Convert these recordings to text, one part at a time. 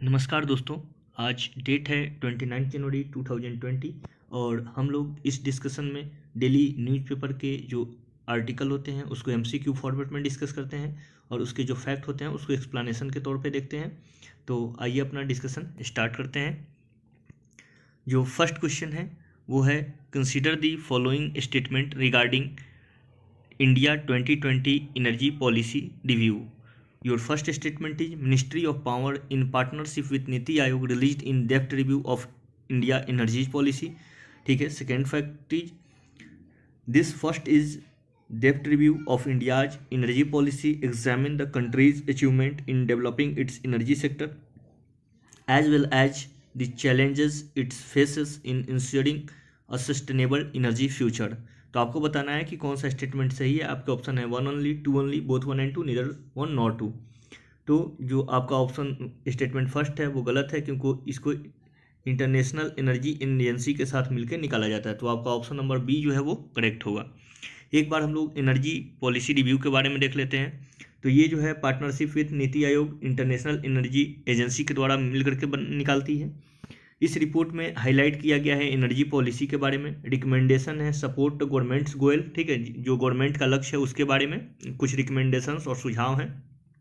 नमस्कार दोस्तों। आज डेट है 29 जनवरी 2020 और हम लोग इस डिस्कशन में डेली न्यूज़पेपर के जो आर्टिकल होते हैं उसको एमसीक्यू फॉर्मेट में डिस्कस करते हैं और उसके जो फैक्ट होते हैं उसको एक्सप्लेनेशन के तौर पे देखते हैं। तो आइए अपना डिस्कशन स्टार्ट करते हैं। जो फर्स्ट क्वेश्चन है वो है, consider the following statement regarding India 2020 energy policy review. Your first statement is Ministry of Power in partnership with Niti Aayog released in depth review of India energy policy. ठीक है। Second fact is this first is depth review of India's energy policy examine the country's achievement in developing its energy sector as well as the challenges it faces in ensuring a sustainable energy future. तो आपको बताना है कि कौन सा statement सही है। आपके ऑप्शन है 1 only, 2 only, both 1 and 2, neither 1 not 2। तो जो आपका ऑप्शन स्टेटमेंट फर्स्ट है वो गलत है क्योंकि इसको इंटरनेशनल एनर्जी एजेंसी के साथ मिलकर निकाला जाता है। तो आपका ऑप्शन नंबर बी जो है वो करेक्ट होगा। एक बार हम लोग एनर्जी पॉलिसी रिव्यू के बारे में देख लेते हैं। तो ये जो है partnership with NITI Aayog international energy agency के द्वारा मिलकर के निकालती है। इस रिपोर्ट में हाईलाइट किया गया है एनर्जी पॉलिसी के बारे में। रिकमेंडेशन है सपोर्ट गवर्नमेंट्स गोयल, ठीक है, जो गवर्नमेंट का लक्ष्य है उसके बारे में कुछ रिकमेंडेशंस और सुझाव हैं।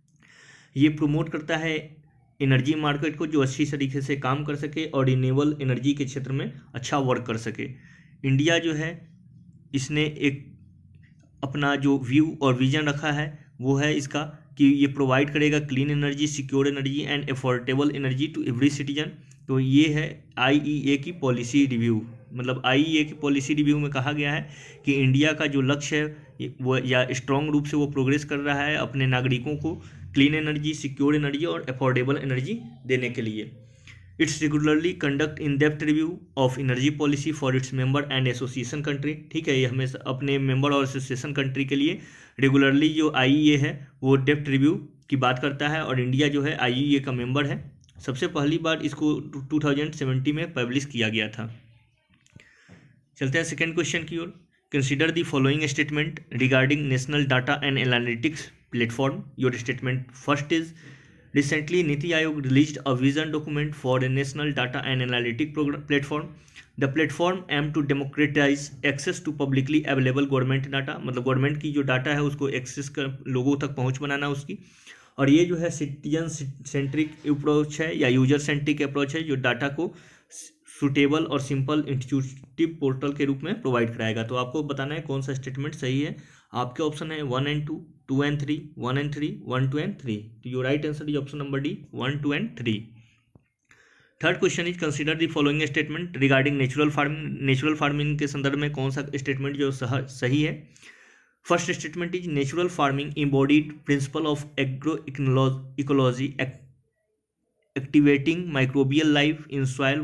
ये प्रमोट करता है एनर्जी मार्केट को जो अच्छी तरीके से काम कर सके और रिन्यूएबल एनर्जी के क्षेत्र में अच्छा वर्क कर सके। इंडिया जो है इसने एक अपना जो व्यू और विजन रखा है वो है इसका कि ये प्रोवाइड करेगा clean energy, secure energy and affordable energy to every citizen. तो ये है आईईए की पॉलिसी रिव्यू। मतलब आईईए की पॉलिसी रिव्यू में कहा गया है कि इंडिया का जो लक्ष्य है वो या स्ट्रॉन्ग रूप से वो प्रोग्रेस कर रहा है अपने नागरिकों को क्लीन एनर्जी, सिक्योर एनर्जी और अफोर्डेबल एनर्जी देने के लिए। It's regularly conduct in depth review of energy policy for its member and association country. ठीक है, ये हमेशा अपने मेंबर और एसोसिएशन कंट्री के लिए रेगुलरली जो आईईए है वो डेप्थ रिव्यू की बात करता है और इंडिया जो है आईईए का मेंबर है। सबसे पहली बार इसको 2070 में पब्लिश किया गया था। चलते हैं सेकेंड क्वेश्चन की ओर। Consider the following statement regarding national data and analytics platform. Your statement first is recently Niti Aayog released a vision document for a national data and analytic platform. The platform aim to democratize access to publicly available government data। मतलब government की जो data है उसको access कर लोगों तक पहुंच बनाना उसकी। और ये जो है सिटीजन सेंट्रिक अप्रोच है या यूजर सेंट्रिक अप्रोच है जो डाटा को सूटेबल और सिंपल इंस्टीट्यूटिव पोर्टल के रूप में प्रोवाइड कराएगा। तो आपको बताना है कौन सा स्टेटमेंट सही है। आपके ऑप्शन है 1 एंड 2, 2 एंड 3, 1 एंड 3, 1, 2 एंड 3। तो your right answer is option number D, 1, 2 and 3। Third question is consider the following statement regarding natural farming. Natural farming के संदर्भ में कौन सा स्टेटमेंट जो सही है। First statement is natural farming embodied principle of agro ecology activating microbial life in soil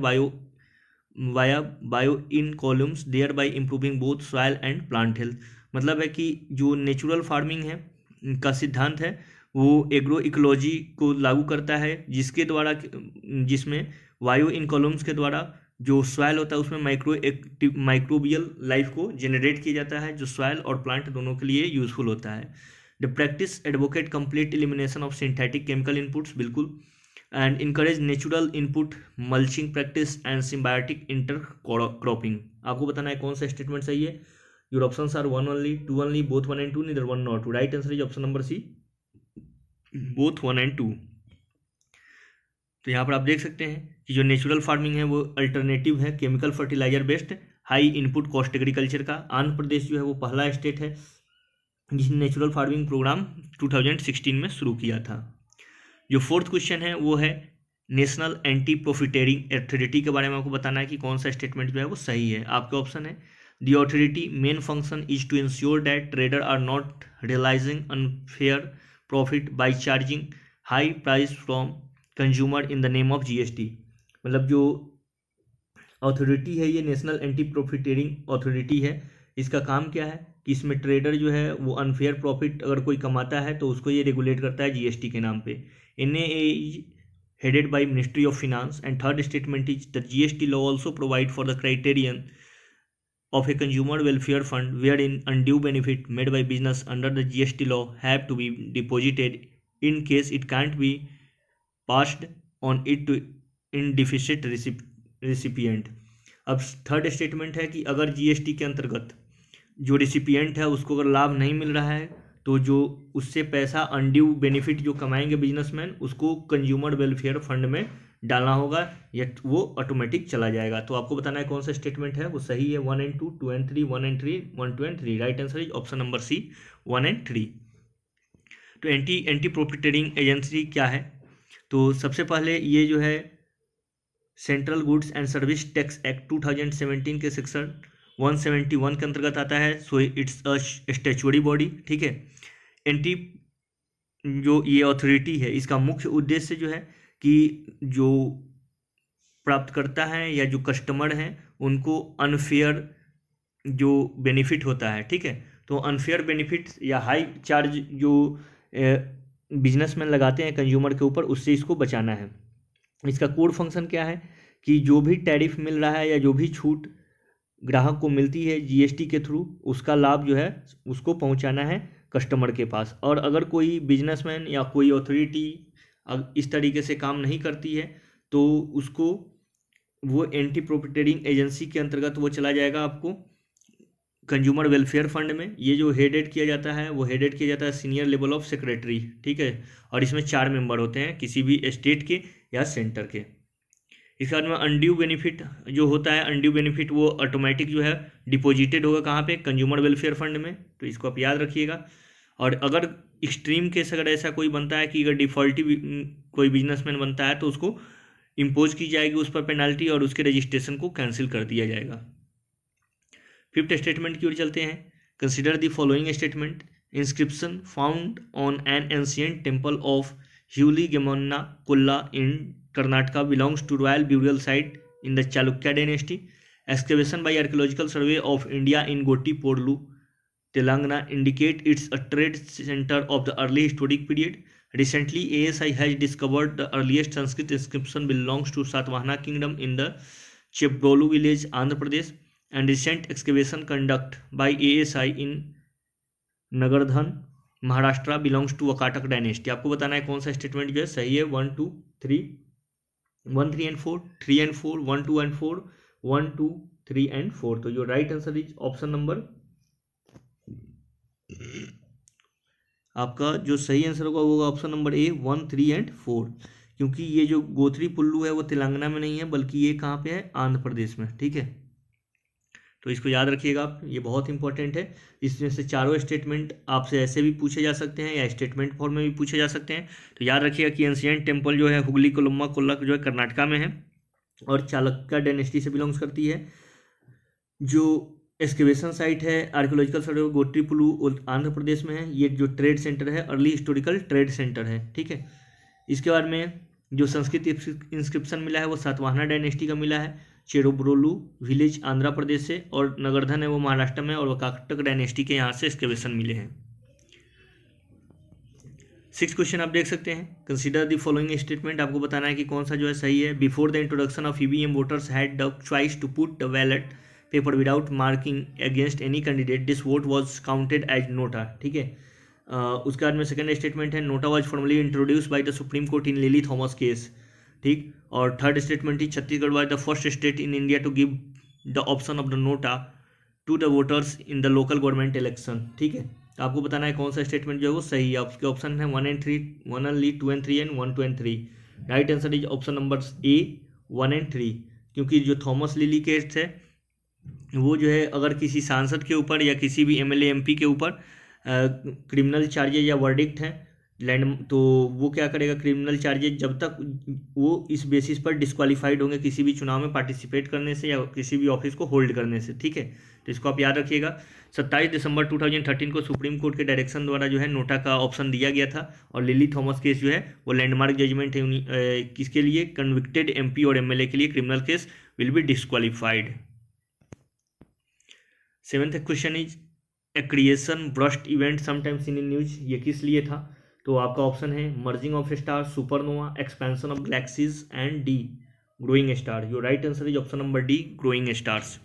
bio in columns thereby improving both soil and plant health. मतलब है कि जो नेचुरल फार्मिंग है का सिद्धांत है वो एग्रो इकोलॉजी को लागू करता है जिसमें बायो इन कॉलम्स के द्वारा जो सॉइल होता है उसमें माइक्रोबियल लाइफ को जनरेट किया जाता है जो सॉइल और प्लांट दोनों के लिए यूजफुल होता है। The practice advocate complete elimination of synthetic chemical inputs, बिल्कुल, and encourage natural input mulching practice and symbiotic intercropping. आपको बताना है कौन सा स्टेटमेंट सही है। Your options are 1 only, 2 only, both 1 and 2, neither 1 not 2। Right answer is option number C, both 1 and 2। तो यहाँ पर आप देख सकते हैं कि जो नेचुरल फार्मिंग है वो अल्टरनेटिव है chemical fertilizer based high input cost agriculture का। आंध्र प्रदेश जो है वो पहला स्टेट है जिसने नेचुरल फार्मिंग प्रोग्राम 2016 में शुरू किया था। जो फोर्थ क्वेश्चन है वो है नेशनल एंटी प्रॉफिटेरिंग अथॉरिटी के बारे में आपको बताना है कि कौन सा स्टेटमेंट जो है वो सही है। आपके ऑप्शन है The authority main function is to ensure that traders are not realizing unfair profit by charging high price from consumer in the name of GST। मतलब जो अथॉरिटी है ये नेशनल एंटी प्रॉफिटेरिंग अथॉरिटी है। इसका काम क्या है कि इसमें ट्रेडर जो है वो अनफेयर प्रॉफिट अगर कोई कमाता है तो उसको ये रेगुलेट करता है जीएसटी के नाम पे। NAA is headed by Ministry of Finance and third statement is the GST law also provide for the criterion of a consumer welfare fund wherein undue benefit made by business under the GST law have to be deposited in case it can't be passed on it in deficit recipient. अब third statement है कि अगर GST के अंतर्गत जो recipient है उसको अगर लाभ नहीं मिल रहा है तो जो उससे पैसा अनड्यू बेनिफिट जो कमाएंगे बिजनेसमैन उसको कंज्यूमर वेलफेयर फंड में डालना होगा या वो ऑटोमेटिक चला जाएगा। तो आपको बताना है कौन सा स्टेटमेंट है वो सही है। 1 and 2, 2 and 3, 1 and 3, 1, 2 and 3। Right answer is option number C, 1 and 3। तो एंटी प्रॉफिट ट्रेडिंग एजेंसी क्या है? तो सबसे पहले ये जो है central goods and service tax act 2017 के सेक्शन 171 के अंतर्गत आता है। So it's a statutory body, ठीक है। एंटी जो ये अथॉरिटी है इसका मुख्य उद्देश्य जो है कि जो प्राप्तकर्ता हैं या जो कस्टमर हैं उनको अनफेयर जो बेनिफिट होता है, ठीक है, तो अनफेयर बेनिफिट या हाई चार्ज जो बिजनेसमैन लगाते हैं कंज्यूमर के ऊपर उससे इसको बचाना है। इसका कोर फंक्शन क्या है कि जो भी टैरिफ मिल रहा है या जो भी छूट ग्राहक को मिलती है जीएसटी के थ्रू उसका लाभ जो है उसको पहुंचाना है कस्टमर के पास। और अगर कोई बिजनेसमैन या कोई अथॉरिटी इस तरीके से काम नहीं करती है तो उसको वो एंटी प्रॉफिट ट्रेडिंग एजेंसी के अंतर्गत वो चला जाएगा आपको कंज्यूमर वेलफेयर फंड में। ये जो हेडेड किया जाता है वो हेडेड किया जाता है सीनियर लेवल ऑफ सेक्रेटरी, ठीक है। और इसमें 4 मेंबर होते हैं किसी भी स्टेट के या सेंटर के। इसके बाद में अनड्यू बेनिफिट जो होता है, अनड्यू बेनिफिट वो ऑटोमेटिक जो है डिपॉजिटेड होगा कहाँ पे? कंज्यूमर वेलफेयर फंड में। तो इसको आप याद रखिएगा। और अगर एक्सट्रीम केस अगर ऐसा कोई बनता है कि अगर डिफॉल्टी कोई बिजनेसमैन बनता है तो उसको इम्पोज की जाएगी उस पर पेनाल्टी और उसके रजिस्ट्रेशन को कैंसिल कर दिया जाएगा। फिफ्थ स्टेटमेंट की ओर चलते हैं। Consider the following statement. Inscription found on an ancient temple of ह्यूलीगेमन्ना कुल्ला in Karnataka belongs to royal burial site in the Chalukya dynasty. Excavation by Archaeological Survey of India in Goti Porlu, Telangana indicate it's a trade center of the early historic period. Recently, ASI has discovered the earliest Sanskrit inscription belongs to Satavahana kingdom in the Chepdolu village, Andhra Pradesh. And recent excavation conducted by ASI in Nagardhan, Maharashtra belongs to Vakatak dynasty. आपको बताना है कौन सा statement जो है सही है। 1, 2, 3, 1, 3 and 4, 3 and 4, 1, 2 and 4, 1, 2, 3 and 4। तो जो right answer is option number, आपका जो सही आंसर होगा वो ऑप्शन नंबर ए, 1, 3 and 4। क्योंकि ये जो गोत्री पुल्लू है वो तेलंगाना में नहीं है बल्कि ये कहाँ पे है? आंध्र प्रदेश में, ठीक है। तो इसको याद रखिएगा आप, ये बहुत इंपॉर्टेंट है। इसमें से चारों स्टेटमेंट आपसे ऐसे भी पूछे जा सकते हैं या स्टेटमेंट फॉर्म में भी पूछे जा सकते हैं। तो याद रखिएगा कि एंशिएंट टेम्पल जो है हुगली कोलम्मा कोल्ला जो है कर्नाटका में है और चालुक्य डायनेस्टी से बिलोंग्स करती है। जो एक्सकेवेशन साइट है archaeological survey of Gottiprolu Andhra Pradesh में है। ये जो ट्रेड सेंटर है अर्ली हिस्टोरिकल ट्रेड सेंटर है, ठीक है। इसके बाद में जो संस्कृत इंस्क्रिप्शन मिला है वो सातवाहना डायनेस्टी का मिला है, चेरोब्रोलू विलेज आंध्र प्रदेश से, और नगरधन है वो महाराष्ट्र में, और वकाटक डायनेस्टी के यहाँ से एक्सकेवेशन मिले हैं। 6 क्वेश्चन आप देख सकते हैं। कंसीडर द फॉलोइंग स्टेटमेंट, आपको बताना है कि कौन सा जो है सही है। Before the introduction of EVM voters had the choice to put the ballot paper without marking against any candidate, this vote was counted as NOTA, ठीक है। उसके बाद में सेकंड स्टेटमेंट है NOTA was formally introduce by the Supreme Court in Lily Thomas case, ठीक। और third statement ही Chhattisgarh was the first state in India to give the option of the NOTA to the voters in the local government election, ठीक है। तो आपको बताना है कौन सा स्टेटमेंट जो है वो सही है। आपके ऑप्शन है 1 and 3, 1 only, 2 and 3 and 1, 2 and 3। Right answer is option number A, 1 and 3। क्योंकि जो थॉमस लिली केस है वो जो है अगर किसी सांसद के ऊपर या किसी भी एमएलए एमपी के ऊपर क्रिमिनल चार्जेज या वर्डिक्ट है लैंड, तो वो क्या करेगा, क्रिमिनल चार्जेज जब तक वो इस बेसिस पर डिस्क्वालीफाइड होंगे किसी भी चुनाव में पार्टिसिपेट करने से या किसी भी ऑफिस को होल्ड करने से, ठीक है। तो इसको आप याद रखिएगा। 27 दिसंबर 2013 को सुप्रीम कोर्ट के डायरेक्शन द्वारा जो है नोटा का ऑप्शन दिया गया था, और लिली थॉमस केस जो है वो लैंडमार्क जजमेंट है किसके लिए, कन्विक्टेड एमपी और एमएलए के लिए criminal case will be disqualified. 7th question is a creation burst event sometimes in news, ये किस लिए था? तो आपका ऑप्शन है merging of star, supernova, expansion of galaxies and D growing star. Your right answer is option number D, growing stars.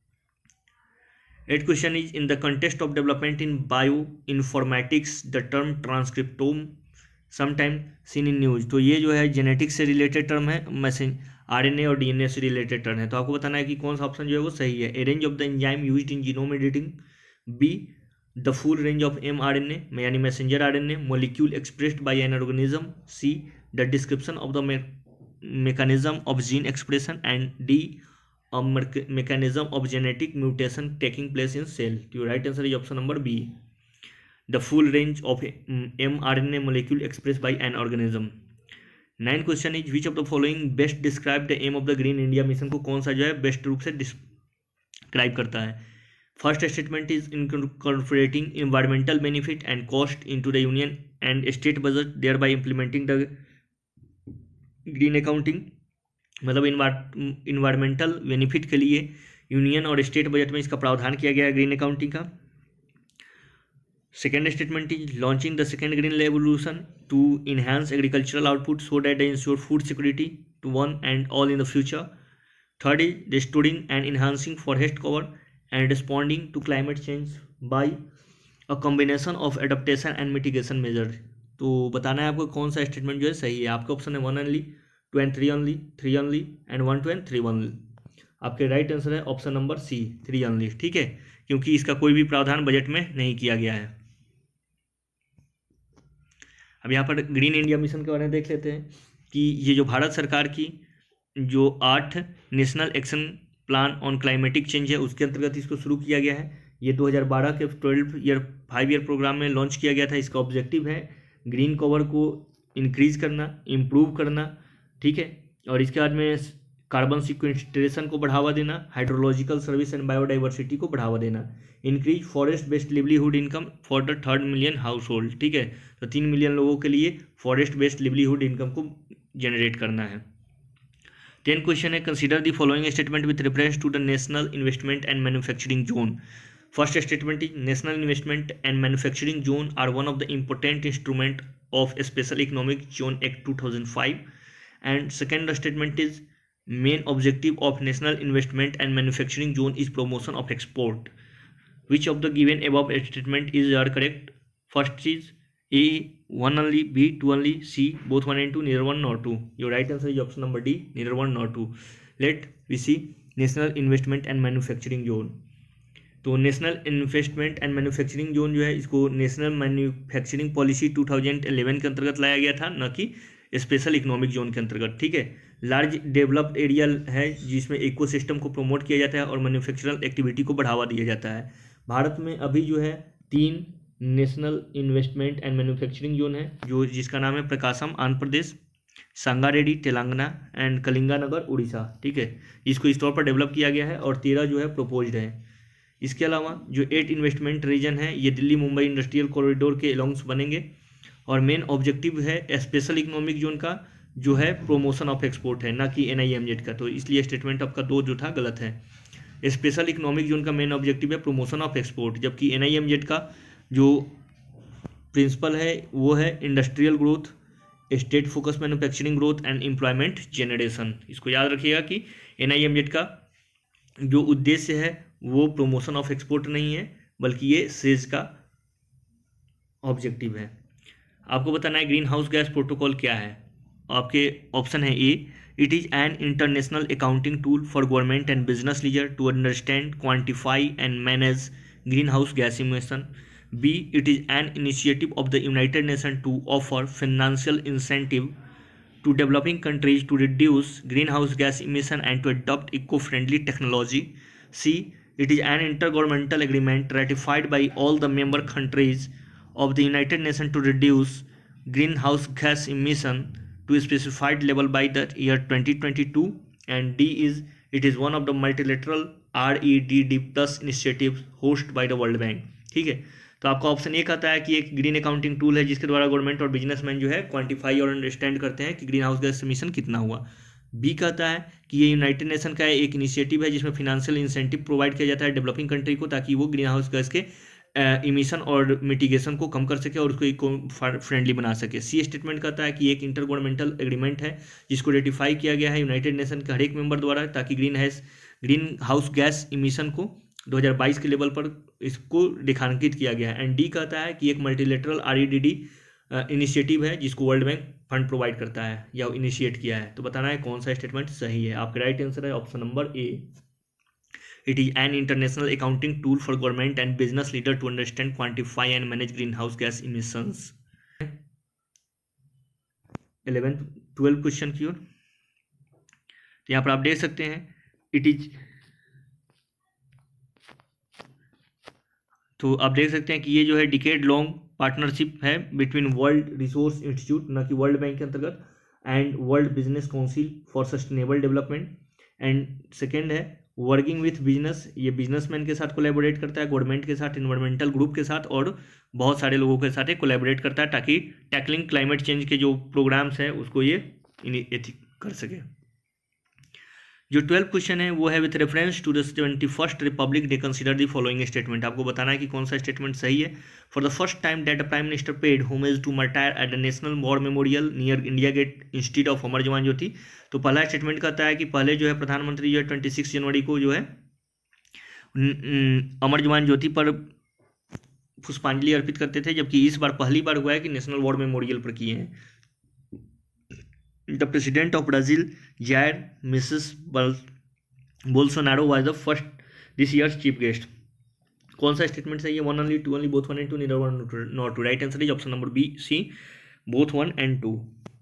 8th question is in the context of development in bioinformatics, the term transcriptome sometime seen in news. तो ये जो है genetics से related term है, message RNA और DNA से related term है। तो आपको बताना है कि कौन सा ऑप्शन जो है वो सही है। A range of the enzyme used in genome editing, B the full range of mRNA यानी messenger RNA molecule expressed by an organism, C the description of the mechanism of gene expression, and D a mechanism of genetic mutation taking place in cell. Your right answer is option number B, the full range of mRNA molecule expressed by an organism. 9 question is which of the following best describe the aim of the green India mission। को कौन सा जो है best रूप से describe करता है। First statement is incorporating environmental benefit and cost into the union and state budget, thereby implementing the green accounting, मतलब इन्वायरमेंटल बेनिफिट के लिए यूनियन और स्टेट बजट में इसका प्रावधान किया गया है ग्रीन अकाउंटिंग का। Second statement is launching the second green revolution to enhance agricultural output so that they ensure food security to one and all in the future. Third is restoring and enhancing forest cover and responding to climate change by a combination of adaptation and mitigation measure. तो बताना है आपको कौन सा statement जो है सही है। आपके ऑप्शन है 1 only, 2 and 3 only, 3 only and 1, 2 and 3 only. आपके राइट आंसर है ऑप्शन नंबर सी, 3 ओनली। ठीक है, क्योंकि इसका कोई भी प्रावधान बजट में नहीं किया गया है। अब यहाँ पर ग्रीन इंडिया मिशन के बारे में देख लेते हैं कि ये जो भारत सरकार की जो 8 national action plan on climatic change है उसके अंतर्गत इसको शुरू किया गया है। ये 2012 के 5 ईयर प्रोग्राम में लॉन्च किया गया था। इसका ऑब्जेक्टिव है ग्रीन कवर को इंक्रीज करना, इम्प्रूव करना, ठीक है, और इसके बाद में कार्बन सिक्वेस्ट्रेशन को बढ़ावा देना, हाइड्रोलॉजिकल सर्विस एंड बायोडाइवर्सिटी को बढ़ावा देना, increase forest based livelihood income for the 3rd million household. ठीक है, तो 3 मिलियन लोगों के लिए फॉरेस्ट बेस्ड लिवलीहुड इनकम को जनरेट करना है। 10 क्वेश्चन है consider the following statement with reference to the national investment and manufacturing zone. First statement is national investment and manufacturing zone are one of the important instrument of Special Economic Zone Act 2005, and second statement is main objective of national investment and manufacturing zone is promotion of export. Which of the given above statement is correct? First is A 1 only, B 2 only, C both 1 and 2, neither 1 nor 2. Your right answer is option number D, neither 1 nor 2. Let we see national investment and manufacturing zone। तो national investment and manufacturing zone जो है इसको national manufacturing policy 2011 के अंतर्गत लाया गया था, न कि स्पेशल इकोनॉमिक जोन के अंतर्गत। ठीक है, लार्ज डेवलप्ड एरिया है जिसमें इकोसिस्टम को प्रमोट किया जाता है और मैन्युफैक्चरल एक्टिविटी को बढ़ावा दिया जाता है। भारत में अभी जो है 3 national investment and manufacturing zone है, जो जिसका नाम है प्रकाशम आंध्र प्रदेश, संगारेड्डी तेलंगाना एंड कलिंगानगर उड़ीसा। ठीक है, इसको इस तौर पर डेवलप किया गया है और 13 जो है प्रपोज्ड है। इसके अलावा जो 8 इन्वेस्टमेंट रीजन है ये दिल्ली मुंबई इंडस्ट्रियल कॉरिडोर के अलॉन्ग्स बनेंगे और मेन ऑब्जेक्टिव है स्पेशल इकोनॉमिक जोन का जो है प्रोमोशन ऑफ एक्सपोर्ट है, ना कि NIMZ का। तो इसलिए स्टेटमेंट आपका 2 जो था गलत है। स्पेशल इकोनॉमिक जोन का मेन ऑब्जेक्टिव है प्रोमोशन ऑफ एक्सपोर्ट, जबकि NIMZ का जो प्रिंसिपल है वो है industrial growth, state focus manufacturing growth and employment generation. इसको याद रखिएगा कि NIMZ का जो उद्देश्य है वो प्रोमोशन ऑफ एक्सपोर्ट नहीं है, बल्कि ये सेज का ऑब्जेक्टिव है। आपको बताना है ग्रीन हाउस गैस प्रोटोकॉल क्या है। आपके ऑप्शन है A it is an international accounting tool for government and business leader to understand, quantify and manage greenhouse gas emission. B it is an initiative of the United Nation to offer financial incentive to developing countries to reduce greenhouse gas emission and to adopt eco-friendly technology. C. It is an intergovernmental agreement ratified by all the member countries of the United Nations to reduce greenhouse gas emission to a specified level by the year 2022. And D is it is one of the multilateral REDD plus initiatives hosted by the World Bank. ठीक है, तो आपका option A कहता है कि एक green accounting tool है जिसके द्वारा गवर्नमेंट और बिजनेसमैन जो है क्वांटिफाई और अंडरस्टैंड करते हैं कि ग्रीन हाउस गैस एमिशन कितना हुआ। बी कहता है कि ये यूनाइटेड नेशन का एक इनिशिएटिव है जिसमें फिनेंशियल इंसेंटिव प्रोवाइड किया जाता है डेवलपिंग कंट्री को, ताकि वो ग्रीन हाउस गैस के इमिशन और मिटिगेशन को कम कर सके और उसको इको फ्रेंडली बना सके। सी स्टेटमेंट कहता है कि एक इंटर गवर्नमेंटल एग्रीमेंट है जिसको रेटिफाई किया गया है यूनाइटेड नेशन के हर एक मेंबर द्वारा, ताकि ग्रीन हाउस गैस इमिशन को 2022 के लेवल पर इसको रेखांकित किया गया है। एंड डी कहता है कि एक मल्टीलेटरल REDD इनिशिएटिव है जिसको वर्ल्ड बैंक फंड प्रोवाइड करता है या इनिशिएट किया है। तो बताना है कौन सा स्टेटमेंट सही है। आपका राइट आंसर है option number A. It is an international accounting tool for government and business leader to understand, quantify and manage greenhouse gas emissions. 11th 12 question की ओर। तो यहाँ पर आप देख सकते हैं इट इज, तो आप देख सकते हैं कि ये जो है डिकेड लॉन्ग पार्टनरशिप है बिटवीन वर्ल्ड रिसोर्स इंस्टीट्यूट, न कि वर्ल्ड बैंक के अंतर्गत, and World Business Council for Sustainable Development. And second है वर्किंग विथ बिजनेस, ये बिजनेसमैन के साथ कोलैबोरेट करता है, गवर्नमेंट के साथ, इन्वायरमेंटल ग्रुप के साथ और बहुत सारे लोगों के साथ ये कोलैबोरेट करता है ताकि टैकलिंग क्लाइमेट चेंज के जो प्रोग्राम्स हैं उसको ये कर सके। जो 12 क्वेश्चन है वो है with reference to the 21st Republic Day consider the following statement. आपको बताना है कि कौन सा स्टेटमेंट सही है। For the first time that the prime minister paid homage to martyr at the national war memorial near India Gate institute of Amar Jawan Jyoti. तो पहला स्टेटमेंट कहता है कि पहले जो है प्रधानमंत्री जो है 26 जनवरी को जो है अमर जवान ज्योति पर पुष्पांजलि अर्पित करते थे, जबकि इस बार पहली बार हुआ है कि नेशनल वॉर मेमोरियल पर किए हैं। The president of Brazil Jair Messias Bolsonaro was the first this years chief guest. कौन सा स्टेटमेंट सही है? 1 only, 2 only, both 1 and 2, neither 1 not 2। Right answer is option number B C, both 1 and 2।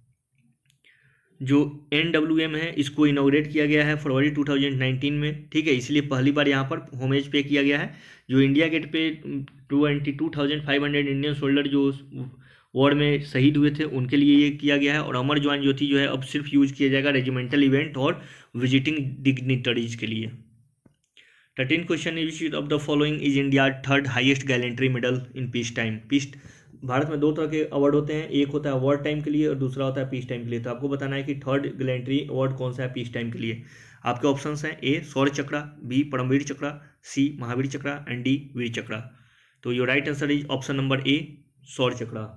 जो NWM है इसको inaugurate किया गया है फरवरी 2019 में, ठीक है, इसलिए पहली बार यहाँ पर होमेज पे किया गया है। जो इंडिया गेट पे 22,500 इंडियन सोल्जर जो वॉर में शहीद हुए थे उनके लिए ये किया गया है। और अमर जवान ज्योति जो है अब सिर्फ यूज किया जाएगा रेजिमेंटल इवेंट और विजिटिंग डिग्निटरीज के लिए। 13 question is of the following is India third highest gallantry medal in peace time. Peace भारत में 2 तरह के अवार्ड होते हैं, एक होता है वॉर टाइम के लिए और दूसरा होता है पीस टाइम के लिए। तो आपको बताना है कि थर्ड गैलेंट्री अवार्ड कौन सा है पीस टाइम के लिए। आपके ऑप्शंस हैं ए शौर्य चक्र, बी परमवीर चक्र, सी महावीर चक्र एंड डी वीर चक्र। तो your right answer is option number A Shaurya Chakra.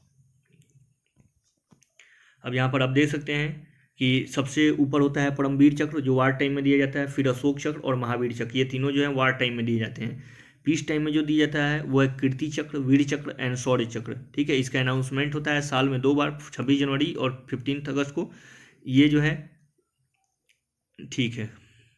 अब यहाँ पर आप देख सकते हैं कि सबसे ऊपर होता है परमवीर चक्र जो वार टाइम में दिया जाता है, फिर अशोक चक्र और महावीर चक्र, ये तीनों जो है वार टाइम में दिए जाते हैं। पीस टाइम में जो दिया जाता है वो है कीर्ति चक्र, वीर चक्र एंड शौर्य चक्र, ठीक है। इसका अनाउंसमेंट होता है साल में 2 बार, 26 जनवरी और 15 अगस्त को, ये जो है ठीक है।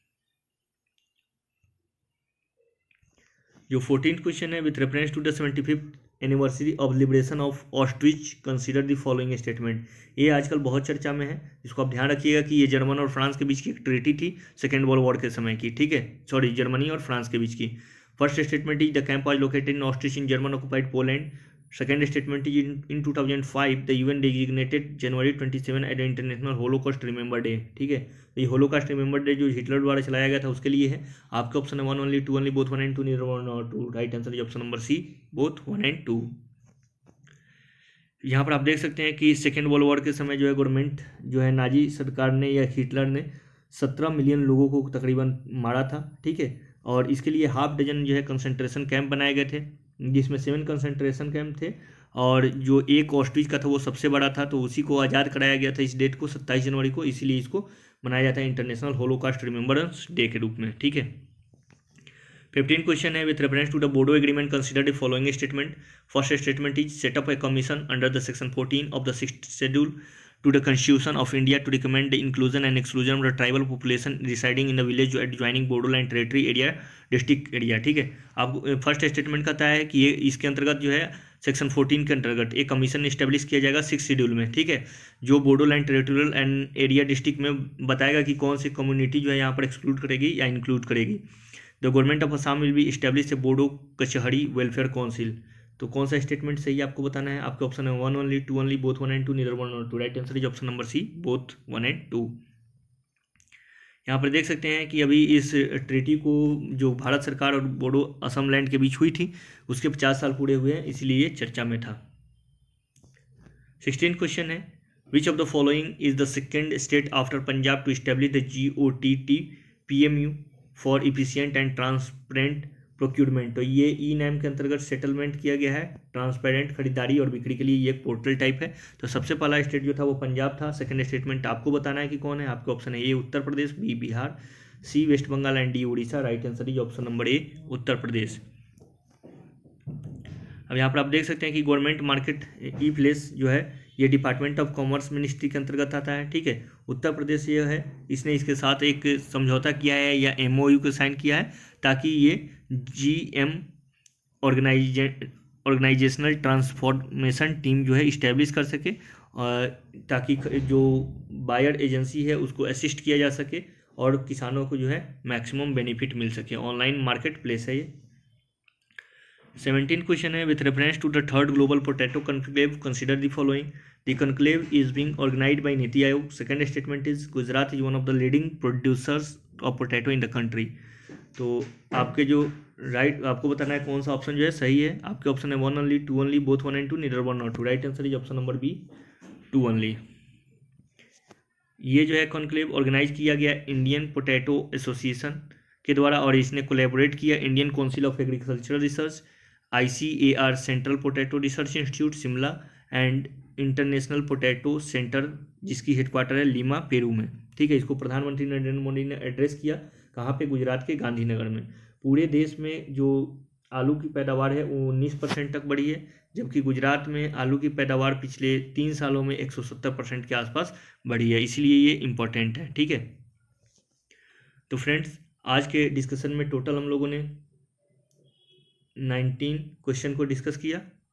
जो 14th क्वेश्चन है with reference to the 75th anniversary of liberation of Auschwitz consider the following statement. ये आजकल बहुत चर्चा में है, इसको आप ध्यान रखिएगा कि ये जर्मन और फ्रांस के बीच की एक ट्रीटी थी सेकेंड वर्ल्ड वॉर के समय की, ठीक है, सॉरी जर्मनी और फ्रांस के बीच की। First statement is the camp was located in Auschwitz in German occupied Poland. Second statement is in 2005 the UN designated January 27 at international Holocaust remember day, ठीक है। तो ये होलोकॉस्ट रिमेंबर डे जो Hitler द्वारा चलाया गया था उसके लिए है। आपके ऑप्शन है 1 only, 2 only, both 1 and 2, neither 1 और 2। Right answer is option number C, both 1 and 2। यहाँ पर आप देख सकते हैं कि सेकेंड वर्ल्ड वॉर के समय जो है गवर्नमेंट जो है नाजी सरकार ने या हिटलर ने 17 मिलियन लोगों को तकरीबन मारा था, ठीक है। और इसके लिए हाफ डजन जो है कंसंट्रेशन कैंप बनाए गए थे, जिसमें 7 कंसंट्रेशन कैंप थे और जो एक ऑस्ट्रिच का था वो सबसे बड़ा था। तो उसी को आज़ाद कराया गया था इस डेट को 27 जनवरी को, इसीलिए इसको मनाया जाता है इंटरनेशनल होलोकॉस्ट रिमेम्बरेंस डे के रूप में, ठीक है। 15 क्वेश्चन है with reference to the Bodo agreement consider the following statement. First statement is set up a commission under the section 14 of the 6th schedule to the Constitution of India to recommend the inclusion and exclusion of the tribal population residing in the village adjoining Bodoland territory area district area, ठीक है। आप first statement कहता है कि ये इसके अंतर्गत जो है सेक्शन 14 के अंतर्गत एक कमीशन इस्टेब्लिश किया जाएगा 6th शेड्यूल में, ठीक है, जो Bodoland territorial and area district में बताएगा कि कौन सी कम्युनिटी जो है यहाँ पर एक्सक्लूड करेगी या इंक्लूड करेगी। The government of Assam will be establish a Bodo Kachari welfare council. तो कौन सा स्टेटमेंट सही आपको बताना है। आपके ऑप्शन है 1 only, 2 only, both 1 and 2, neither 1 और 2। Right answer is option number C, both 1 and 2। यहाँ पर देख सकते हैं कि अभी इस ट्रीटी को जो भारत सरकार और बोडो असम लैंड के बीच हुई थी उसके 50 साल पूरे हुए हैं, इसलिए ये चर्चा में था। 16 क्वेश्चन है which of the following is the second state after Punjab to establish the GOTT PMU for efficient and transparent procurement. तो ये ई नैम के अंतर्गत सेटलमेंट किया गया है ट्रांसपेरेंट खरीदारी और बिक्री के लिए, ये एक पोर्टल टाइप है। तो सबसे पहला स्टेट जो था वो पंजाब था। सेकंड स्टेटमेंट आपको बताना है कि कौन है। आपके ऑप्शन है A Uttar Pradesh, B Bihar, C West Bengal and D Orissa. Right answer is option number A Uttar Pradesh. अब यहाँ पर आप देख सकते हैं कि गवर्नमेंट मार्केट ई प्लेस जो है ये डिपार्टमेंट ऑफ कॉमर्स मिनिस्ट्री के अंतर्गत आता है, ठीक है। उत्तर प्रदेश ये है, इसने इसके साथ एक समझौता किया है या MOU को साइन किया है ताकि ये GM ऑर्गेनाइजेशनल ट्रांसफॉर्मेशन टीम जो है इस्टेब्लिश कर सके, ताकि जो बायर एजेंसी है उसको असिस्ट किया जा सके और किसानों को जो है मैक्सिमम बेनिफिट मिल सके। ऑनलाइन मार्केट प्लेस है ये। 17 क्वेश्चन है, with reference to the third global potato conclave consider the following. The conclave is being organised by NITI Aayog. Second statement is Gujarat is one of the leading producers of potato in the country. तो आपके जो right आपको बताना है कौन सा option जो है सही है। आपके ऑप्शन है 1 only, 2 only, both 1 and 2, neither 1 or 2। Right answer is option number B, 2 only. ये जो है कॉन्क्लेव ऑर्गेनाइज किया गया इंडियन पोटैटो एसोसिएशन के द्वारा और इसने कोलैबोरेट किया Indian Council of Agricultural Research, ICAR Central Potato Research Institute Shimla and International Potato Centre जिसकी हेडक्वार्टर है लीमा पेरू में, ठीक है। इसको प्रधानमंत्री नरेंद्र मोदी ने एड्रेस किया कहाँ पे, गुजरात के गांधीनगर में। पूरे देश में जो आलू की पैदावार है वो 19% तक बढ़ी है, जबकि गुजरात में आलू की पैदावार पिछले 3 सालों में 170% के आसपास बढ़ी है, इसलिए ये इम्पोर्टेंट है, ठीक है। तो फ्रेंड्स आज के डिस्कशन में टोटल हम लोगों ने 19 क्वेश्चन को डिस्कस किया।